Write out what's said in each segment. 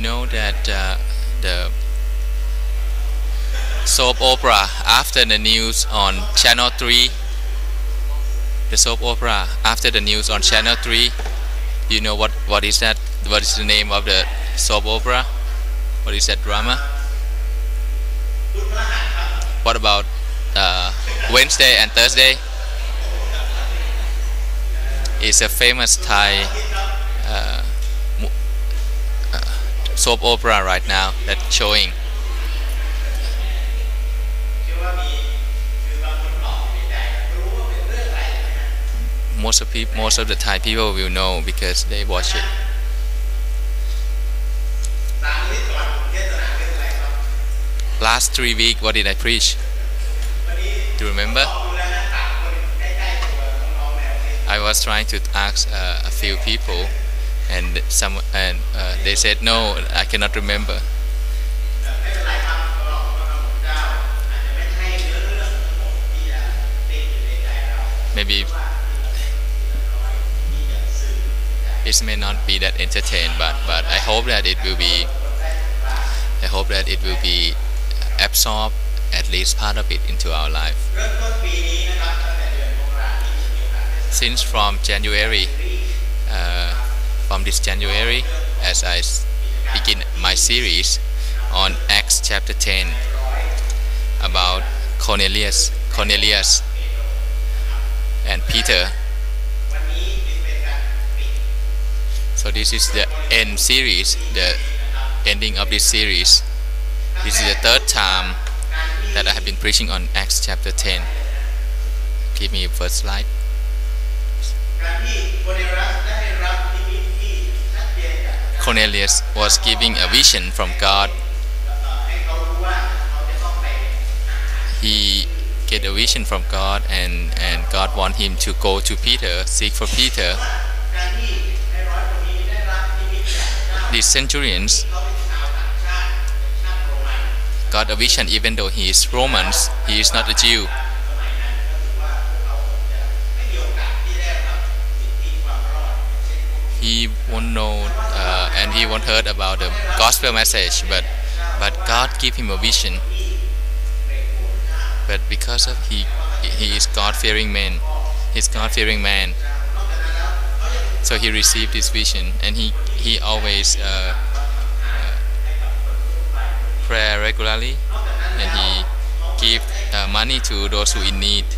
know that the soap opera after the news on Channel 3, the soap opera after the news on Channel 3, you know what is that? What is the name of the soap opera? What is that drama? What about Wednesday and Thursday? It's a famous Thai soap opera right now that's showing. Most of the Thai people will know because they watch it. Last 3 weeks, what did I preach? Do you remember? I was trying to ask a few people, and they said no, I cannot remember. Maybe it may not be that entertained, but I hope that it will be. I hope that it will be absorb at least part of it into our life. Since from January, from this January, as I begin my series on Acts chapter 10 about Cornelius and Peter. So this is the end series, the ending of this series. This is the third time that I have been preaching on Acts chapter 10. Give me a first slide. Cornelius was giving a vision from God. He get a vision from God, and God want him to go to Peter, seek for Peter. The centurions got a vision even though he is Romans, he is not a Jew. He won't know and he won't heard about the gospel message, but God gave him a vision. But because of he is God-fearing man, so he received this vision, and he always pray regularly, and he give money to those who in need.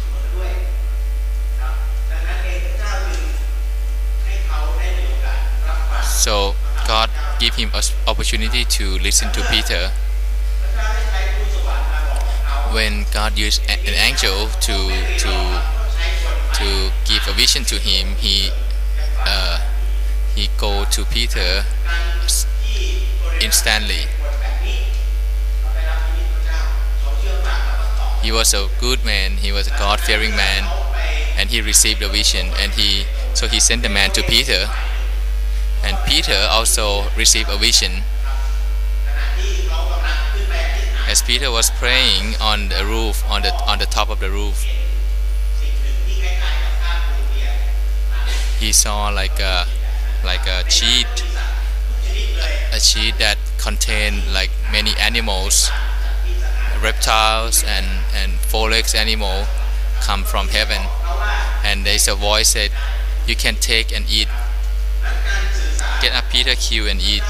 So God gave him an opportunity to listen to Peter. When God used an angel to give a vision to him, he go to Peter instantly. He was a good man, he was a God-fearing man, and he received a vision, and so he sent the man to Peter, and Peter also received a vision. As Peter was praying on the roof, on the top of the roof, he saw like a sheet that contained like many animals, reptiles and four-legged animal come from heaven, and there's a voice said, "You can take and eat. Get up, Peter, kill and eat."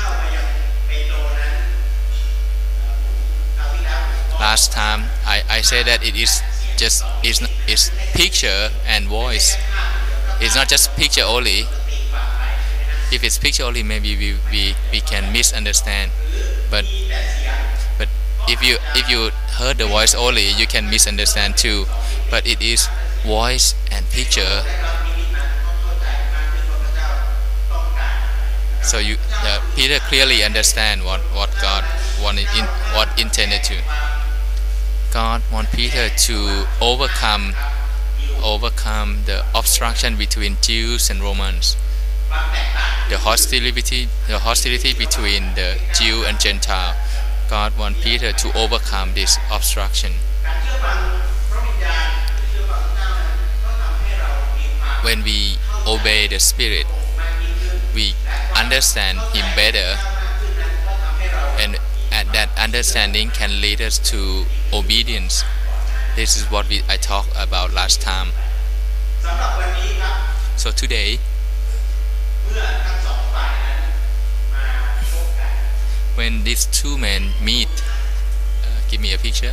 Last time I said that it is just is picture and voice. It's not just picture only. If it's picture only, maybe we can misunderstand. But if you heard the voice only, you can misunderstand too. But it is voice and picture. So Peter clearly understand what God wanted what intended to. God want Peter to overcome the obstruction between Jews and Romans, the hostility between the Jew and Gentile. God want Peter to overcome this obstruction. When we obey the Spirit, we understand Him better, that understanding can lead us to obedience. This is what I talked about last time. So today, when these two men meet, give me a picture.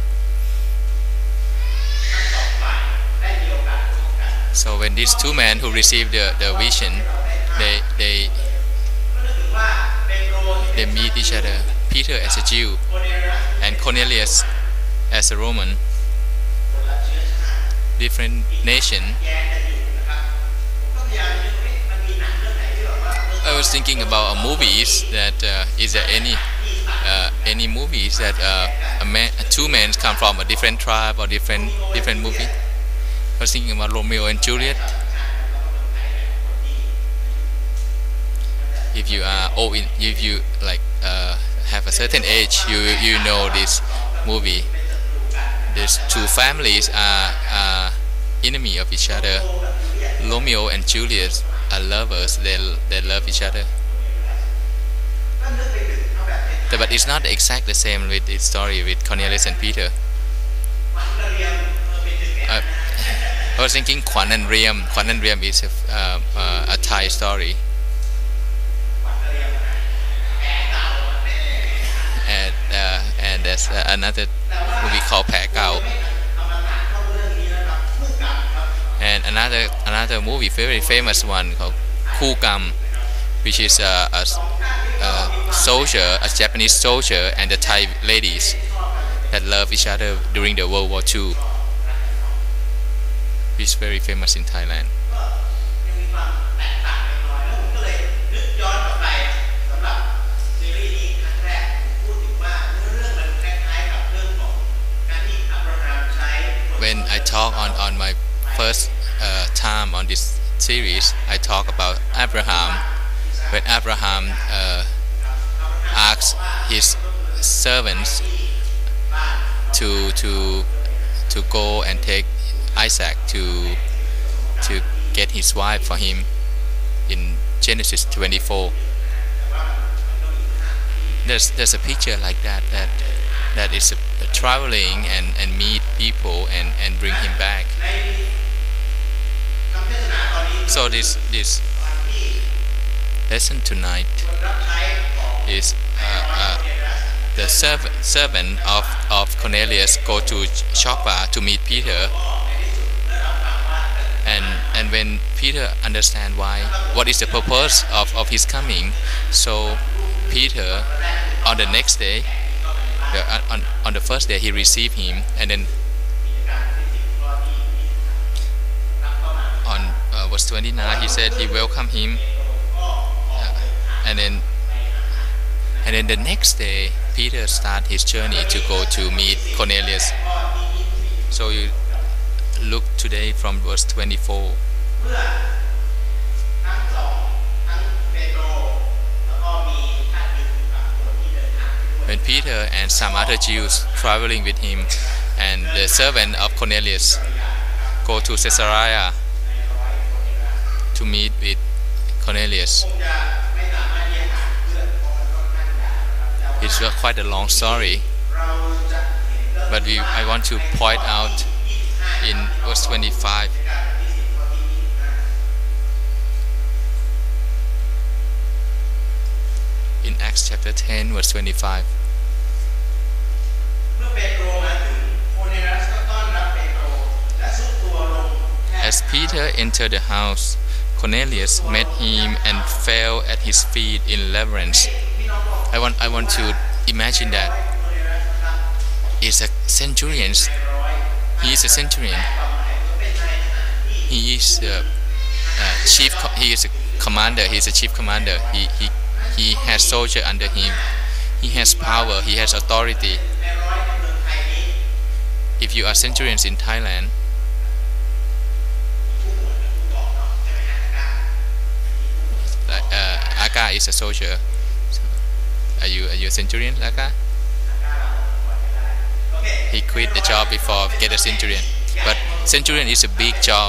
So when these two men who received the vision, they meet each other. Peter as a Jew and Cornelius as a Roman, different nation. I was thinking about movies that is there any movies that two men come from a different tribe or different movie? I was thinking about Romeo and Juliet. If you are if you like have a certain age, you know this movie. These two families are enemy of each other. Romeo and Juliet are lovers. They love each other. But it's not exactly the same with the story with Cornelius and Peter. I was thinking Kwan and Riem. Kwan and Riem is a Thai story. And there's another movie called Pae Kao. And another movie, very famous one called Khu Kam, which is a soldier, a Japanese soldier, and the Thai ladies that love each other during the World War II. Which is very famous in Thailand. When I talk on my first time on this series, I talk about Abraham. When Abraham asked his servants to go and take Isaac to get his wife for him in Genesis 24. There's a picture like that is traveling and meet people and bring him back. So this lesson tonight is the servant of Cornelius go to Joppa to meet Peter, and when Peter understand what is the purpose of his coming, so Peter on the next day, on the first day he received him, and then on verse 29 he said he welcomed him, and then the next day Peter start his journey to go to meet Cornelius. So you look today from verse 24. When Peter and some other Jews traveling with him and the servant of Cornelius go to Caesarea to meet with Cornelius. It's quite a long story, but I want to point out in verse 25. In Acts chapter 10 verse 25. As Peter entered the house, Cornelius met him and fell at his feet in reverence. I want to imagine that is a centurion. He is a centurion. He is a chief. He is a commander. He is a chief commander. He has soldiers under him. He has power. He has authority. If you are centurions in Thailand, Aka is a soldier. So, are you a centurion, Aka? He quit the job before get a centurion. But centurion is a big job.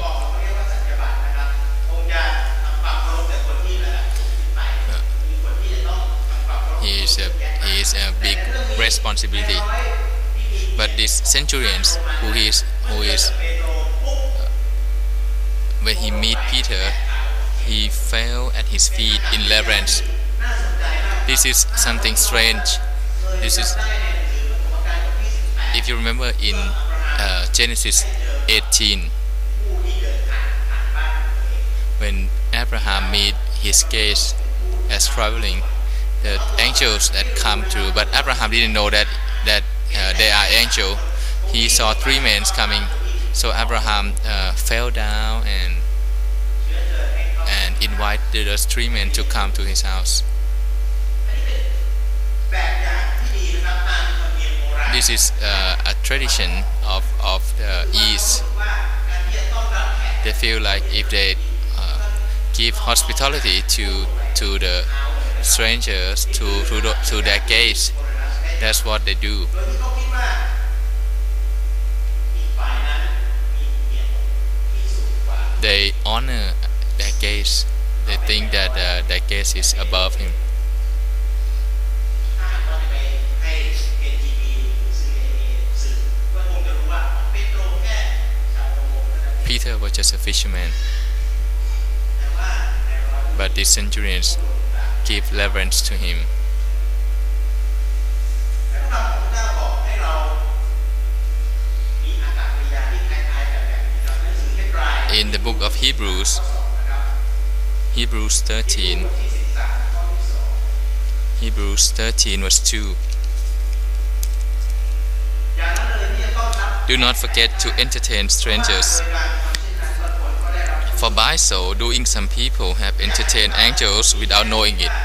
He is a big responsibility. But this centurion who is when he meet Peter, he fell at his feet in reverence. This is something strange. This is, if you remember in Genesis 18, when Abraham meet his guests as traveling, the angels that come through, but Abraham didn't know that they are angels. He saw 3 men coming, so Abraham fell down and invited those 3 men to come to his house. This is a tradition of the East. They feel like if they give hospitality to the strangers, to their guests, that's what they do. They honor their guests. They think that their guest is above him. Peter was just a fisherman, but the centurions give reverence to him. In the book of Hebrews 13 verse 2, do not forget to entertain strangers, for by so doing some people have entertained angels without knowing it.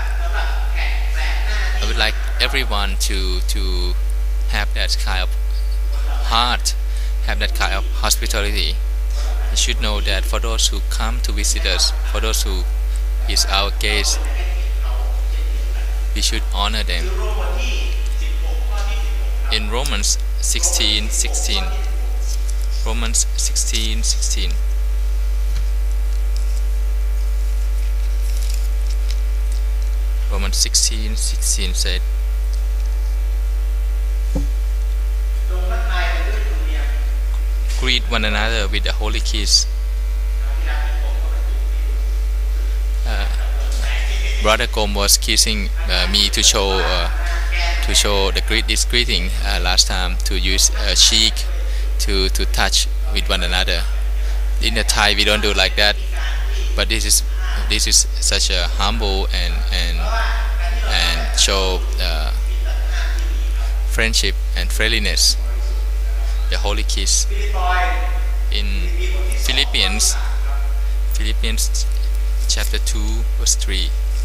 I would like everyone to have that kind of heart, have that kind of hospitality. You should know that for those who come to visit us, for those who is our guest, we should honor them. In Romans 16:16, Romans 16:16. Romans 16:16 said, greet one another with a holy kiss. Brother Gom was kissing me to show this greeting last time, to use a cheek to touch with one another. In the Thai we don't do like that, but this is such a humble and show friendship and friendliness. The holy kiss. In Philippians chapter 2 verse 3.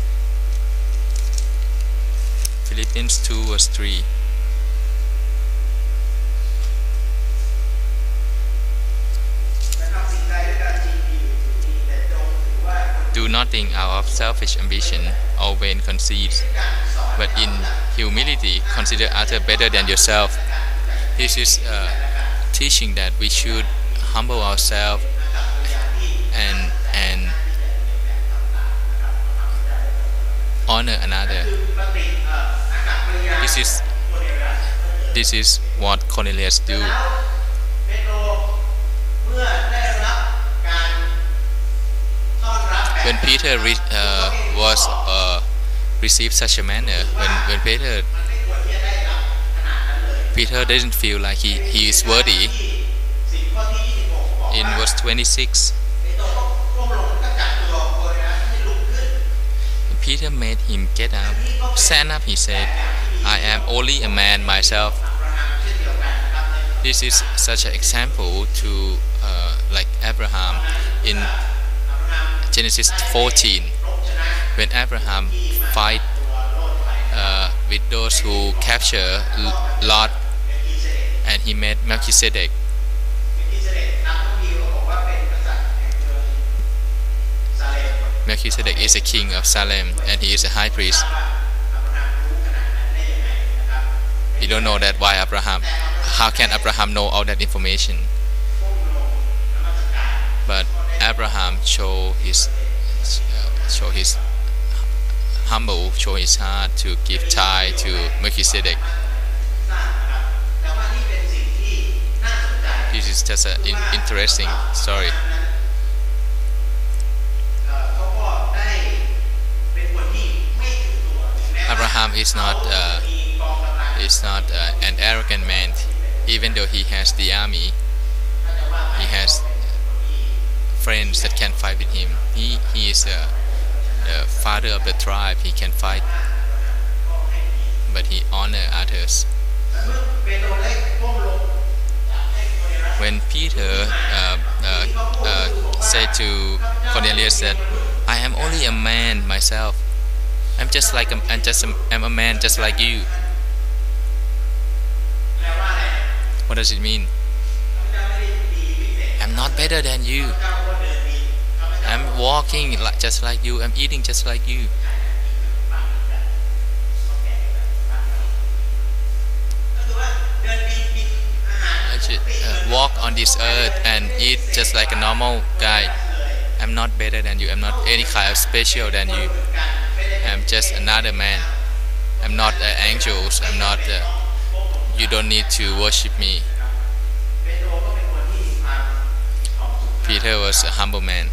Philippians 2 verse 3. Do nothing out of selfish ambition or vain conceit, but in humility consider others better than yourself. This is teaching that we should humble ourselves and honor another. This is what Cornelius do. When Peter received such a manner, when Peter doesn't feel like he is worthy. In verse 26, Peter made him get up. Stand up, he said, I am only a man myself. This is such an example to like Abraham in Genesis 14, when Abraham fight with those who capture Lot, and he met Melchizedek. Melchizedek is a king of Salem, and he is a high priest. You don't know that. Why Abraham? How can Abraham know all that information? But Abraham show his humble, show his heart to give tithe to Melchizedek. This is just an interesting story. Abraham is not an arrogant man. Even though he has the army, he has friends that can fight with him. He is the father of the tribe. He can fight, but he honor others. When Peter said to Cornelius that I am only a man myself, I'm a man just like you. What does it mean? I'm not better than you. I'm walking just like you. I'm eating just like you. I should walk on this earth and eat just like a normal guy. I'm not better than you. I'm not any kind of special than you. I'm just another man. I'm not angels. I'm not. You don't need to worship me. Peter was a humble man.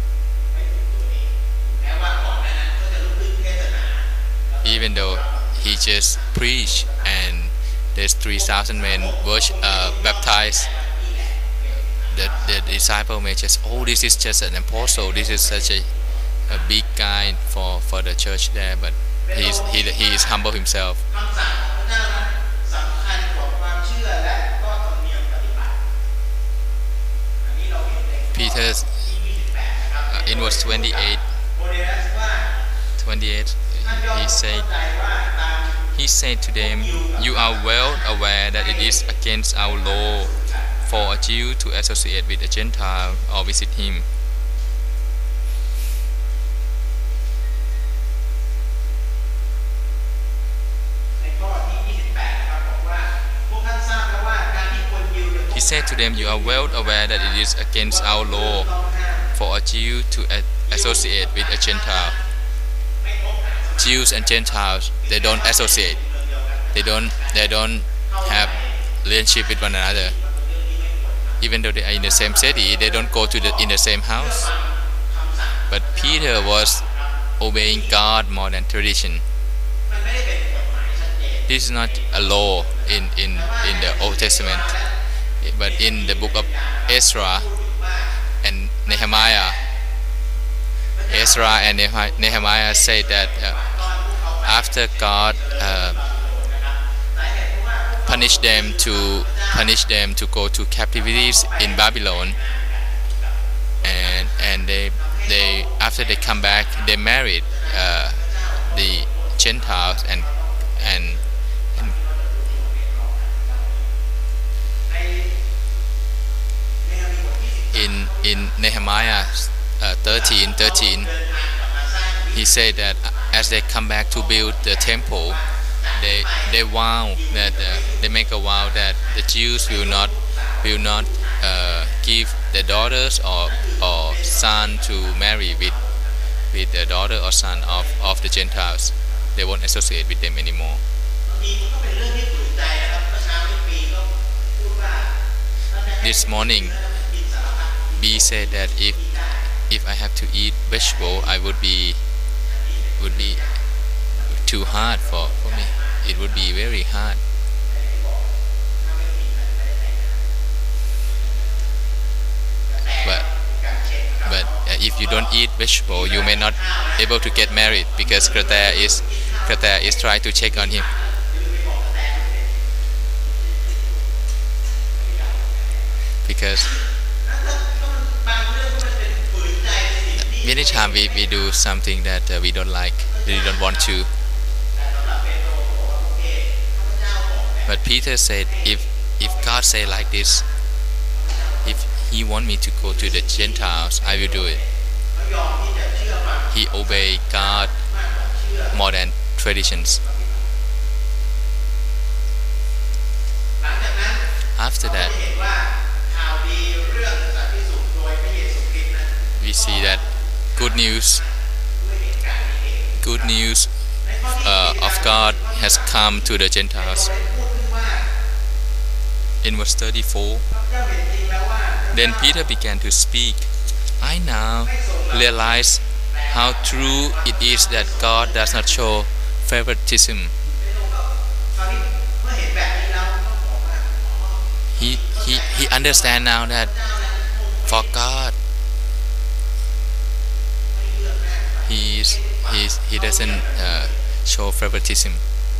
Even though he just preached and there's 3,000 men baptized, the disciple may just, oh, this is just an apostle. This is such a big guy for the church there, but he is humble himself. Peter in verse 28 he said to them, you are well aware that it is against our law for a Jew to associate with a Gentile or visit him. He said to them, you are well aware that it is against our law for a Jew to associate with a Gentile. Jews and Gentiles, they don't associate. They don't have relationship with one another. Even though they are in the same city, they don't go in the same house. But Peter was obeying God more than tradition. This is not a law in the Old Testament. But in the book of Ezra and Nehemiah, Ezra and Nehemiah say that after God punished them to go to captivities in Babylon, and they after they come back, they married the Gentiles and in Nehemiah 13:13, he said that as they come back to build the temple, they make a vow that the Jews will not give their daughters or son to marry with the daughter or son of the Gentiles. They won't associate with them anymore. This morning, B said that if I have to eat vegetable, I would be too hard for me. It would be very hard. But if you don't eat vegetable, you may not able to get married because Greta is trying to check on him. Because many times we do something that we don't like, we don't want to. But Peter said, if God say like this, if He want me to go to the Gentiles, I will do it. He obeyed God more than traditions. After that, we see that good news good news of God has come to the Gentiles. In verse 34, then Peter began to speak. I now realize how true it is that God does not show favoritism. He understands now that for God, he doesn't show favoritism.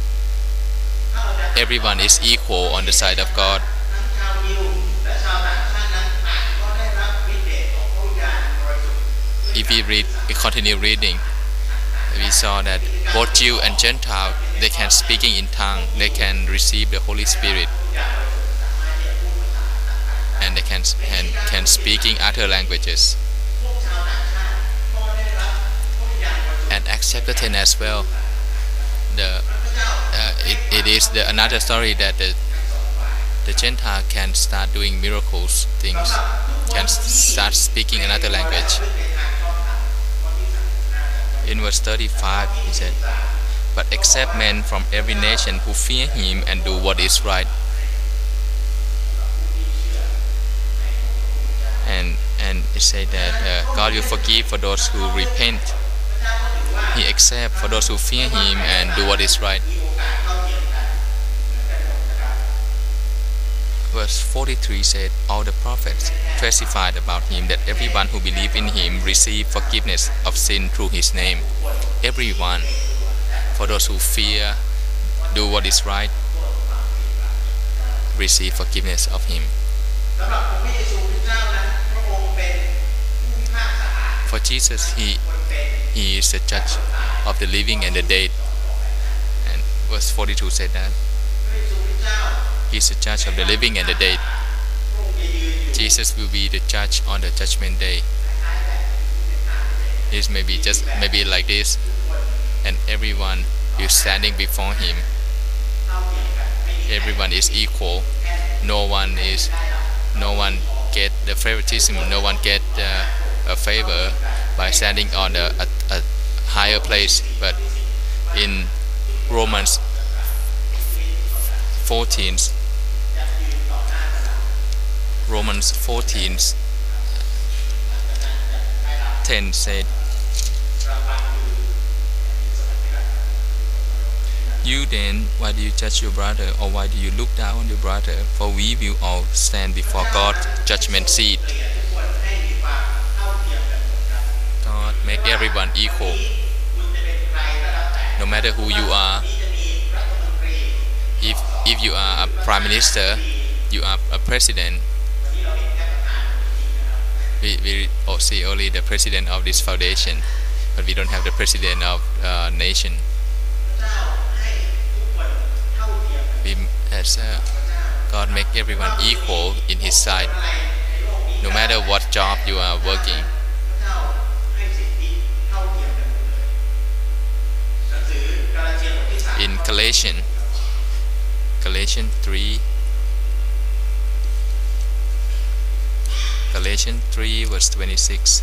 Everyone is equal on the side of God. If we continue reading, we saw that both Jew and Gentile, they can speaking in tongue, they can receive the Holy Spirit, and they can speaking other languages. And Acts chapter 10 as well. It is another story that the Gentile can start doing miracles, things, can start speaking another language. In verse 35, he said, "But except men from every nation who fear Him and do what is right." And it said that God will forgive for those who repent. He accepts for those who fear Him and do what is right. Verse 43 said, "All the prophets testified about Him that everyone who believes in Him received forgiveness of sin through His name." Everyone, for those who fear, do what is right, receive forgiveness of Him. For Jesus, He is the judge of the living and the dead. And verse 42 said that He is the judge of the living and the dead. Jesus will be the judge on the judgment day. It may be like this, and everyone is standing before Him. Everyone is equal. No one get the favoritism. No one get a favor by standing on a higher place. But in Romans 14 10 said, "You then, why do you judge your brother, or why do you look down on your brother? For we will all stand before God's judgment seat." God make everyone equal. No matter who you are. If you are a prime minister, you are a president. We see only the president of this foundation, but we don't have the president of nation. God make everyone equal in His sight, no matter what job you are working. In Galatians 3 verse 26.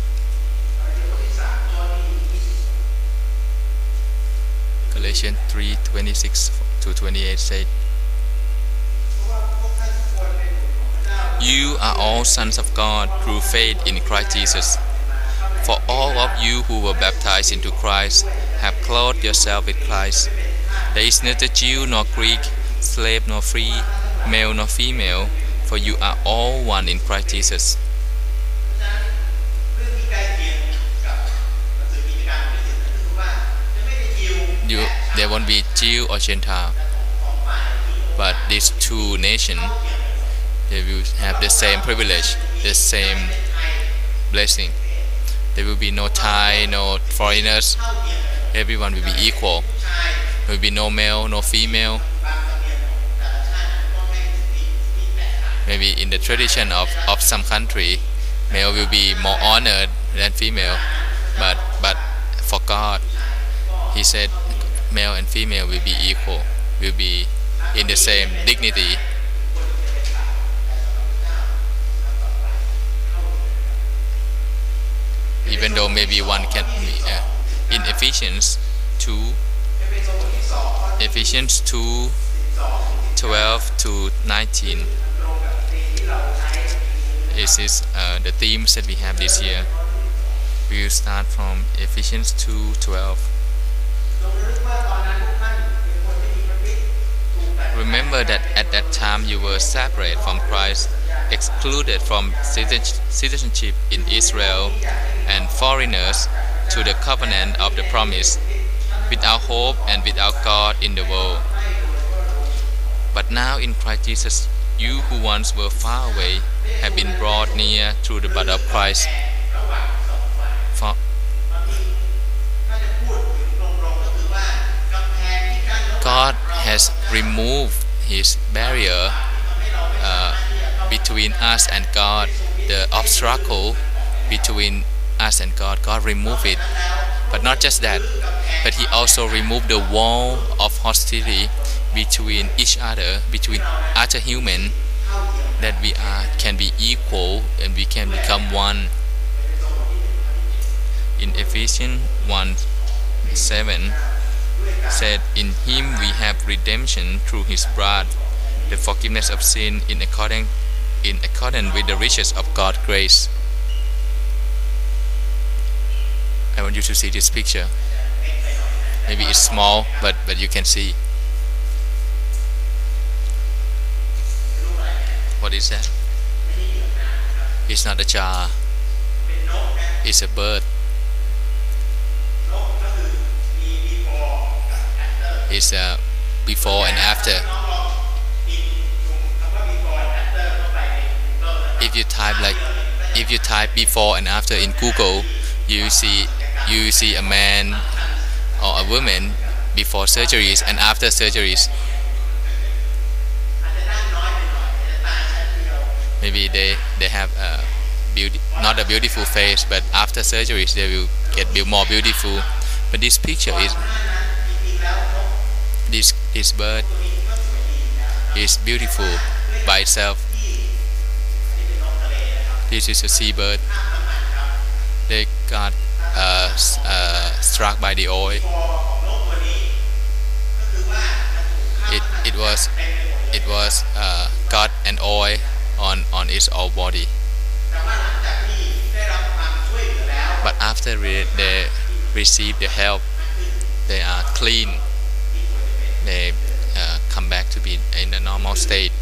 Galatians 3:26 to 28 said, "You are all sons of God through faith in Christ Jesus. For all of you who were baptized into Christ have clothed yourself with Christ. There is neither Jew nor Greek, slave nor free, male nor female, for you are all one in Christ Jesus." There won't be Jew or Gentile, but these two nations, they will have the same privilege, the same blessing. There will be no Thai, no foreigners. Everyone will be equal. There will be no male, no female. Maybe in the tradition of some country, male will be more honored than female. But for God, He said male and female will be equal, will be in the same dignity. Even though maybe one in Ephesians 2 12 to 19. This is the themes that we have this year. We will start from Ephesians 2:12. Remember that at that time you were separate from Christ, excluded from citizenship in Israel, and foreigners to the covenant of the promise, without hope and without God in the world. But now in Christ Jesus, you who once were far away have been brought near through the blood of Christ. For God has removed His barrier between us and God, the obstacle between us and God. God removed it. But not just that, but He also removed the wall of hostility between each other, between other human, that we can be equal and we can become one. In Ephesians 1:7 said, "In Him we have redemption through His blood, the forgiveness of sin in accordance with the riches of God's grace." I want you to see this picture. Maybe it's small, but you can see. What is that? It's not a jar. It's a bird. It's before and after. If you type before and after in Google, you see a man or a woman before surgeries and after surgeries. Maybe they have not a beautiful face, but after surgeries they will get more beautiful. But this picture is this bird is beautiful by itself. This is a seabird. They got struck by the oil. It was got an oil on its whole body. But after they receive the help, they are clean. They come back to be in a normal state.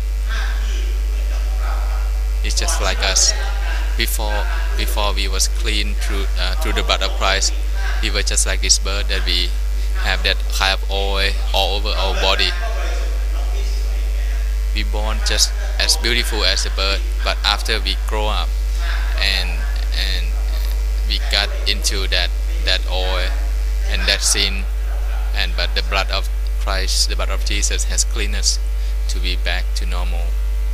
It's just like us. Before we was clean through the blood of Christ, we were just like this bird, that we have that kind of oil all over our body. We born just as beautiful as a bird, but after we grow up and we got into that oil and that sin, but the blood of Christ, the blood of Jesus has cleaned us to be back to normal.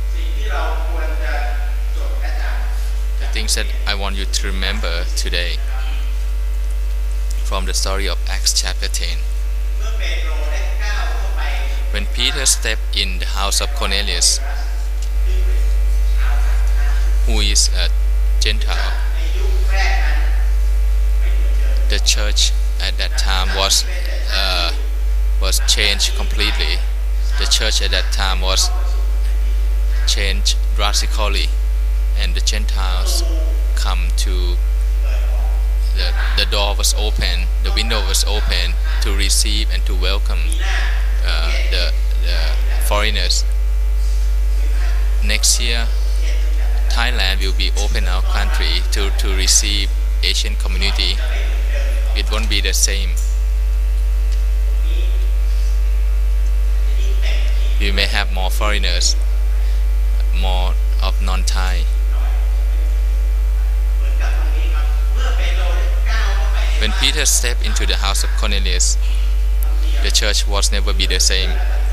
The things that I want you to remember today from the story of Acts chapter 10. When Peter stepped in the house of Cornelius, who is a Gentile, the church at that time was changed completely. The church at that time was changed drastically, and the Gentiles come to the door was open, the window was open to receive and to welcome the foreigners. Next year, Thailand will be open our country to receive Asian community. It won't be the same. We may have more foreigners, more of non-Thai. When Peter stepped into the house of Cornelius, the church was never be the same.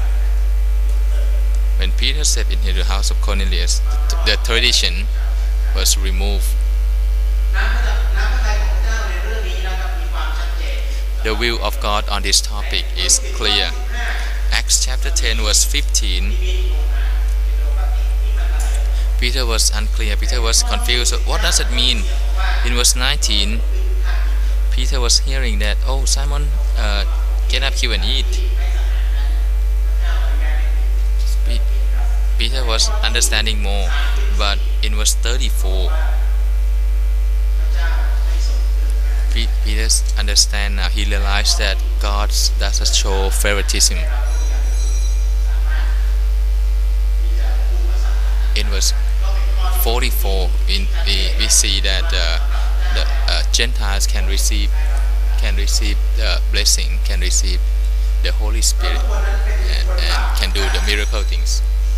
When Peter stepped into the house of Cornelius, the tradition was removed. The will of God on this topic is clear. Acts chapter 10 verse 15. Peter was unclear. Peter was confused. What does it mean? In verse 19, Peter was hearing that, oh Simon, get up here and eat. Peter was understanding more, but in verse 34, Peter understand now. He realized that God doesn't show favoritism. In verse 44, we see that the Gentiles can receive the blessing, can receive the Holy Spirit, and can do the miracle things.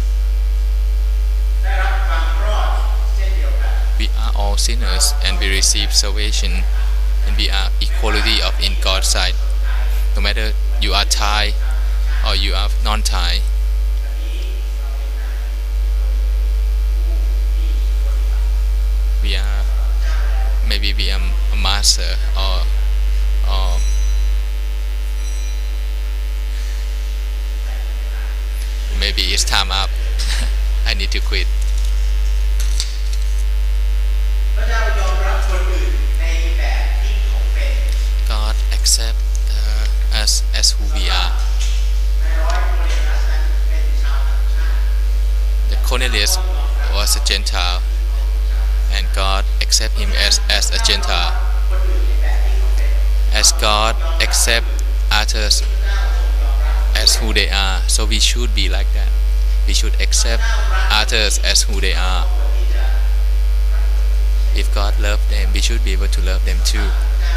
We are all sinners, and we receive salvation, and we are equality in God's sight. No matter you are Thai or you are non-Thai. Maybe we are a master, or maybe it's time up. I need to quit. God accept us as who we are. The Cornelius was a Gentile, and God accept him as a Gentile. As God accept others as who they are, so we should be like that. We should accept others as who they are. If God loved them, we should be able to love them too.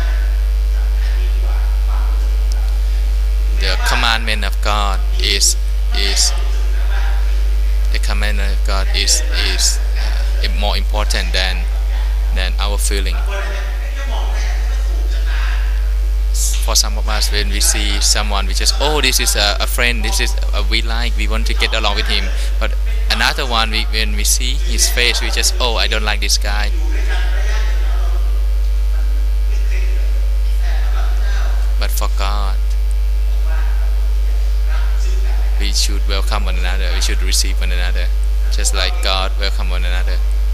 The commandment of God is more important than our feeling. For some of us, when we see someone, we just, oh, this is a friend, this is we want to get along with him. But another one, when we see his face, we just, oh, I don't like this guy. But for God, we should welcome one another, we should receive one another, just like God welcome one another.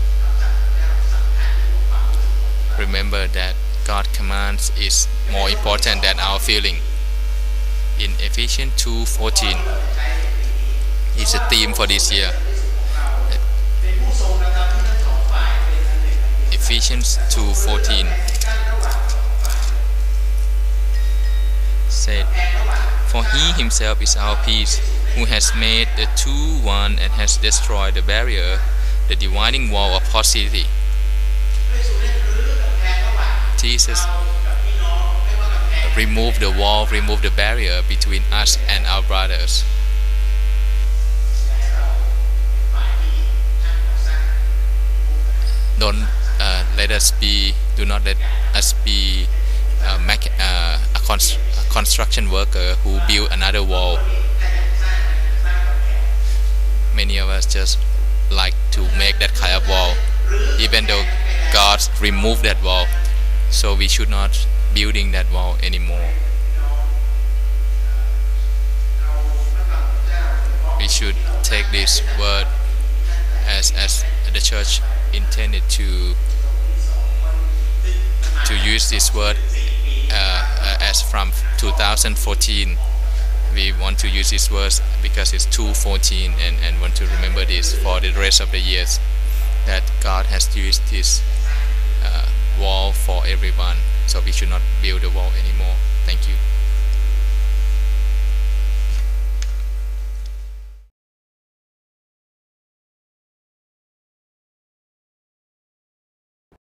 Remember that God's commands is more important than our feeling. In Ephesians 2:14, it's a theme for this year. Ephesians 2:14 said, "For he himself is our peace, who has made the two one and has destroyed the barrier, the dividing wall of hostility." Jesus removed the wall, removed the barrier between us and our brothers. Do not let us be a construction worker who build another wall. Many of us just like to make that kind of wall, even though God removed that wall. So we should not building that wall anymore. We should take this word as the church intended to use this word as from 2014. We want to use this word because it's 2:14 and want to remember this for the rest of the years, that God has used this wall for everyone, so we should not build a wall anymore. Thank you.